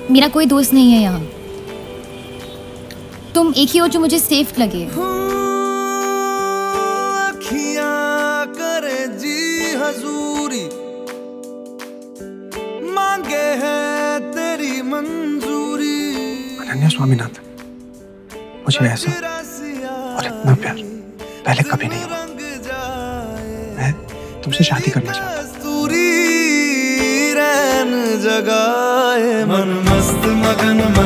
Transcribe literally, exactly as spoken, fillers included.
मेरा कोई दोस्त नहीं है यहाँ। तुम एक ही हो जो मुझे सेफ लगे। अखियां करे जी हजूरी, मांगे है तेरी मंजूरी। अनन्या स्वामीनाथन, मुझे ऐसा और इतना प्यार पहले कभी नहीं हुआ। मैं तुमसे शादी करना चाहता हूँ। जगाए मन मस्त मगन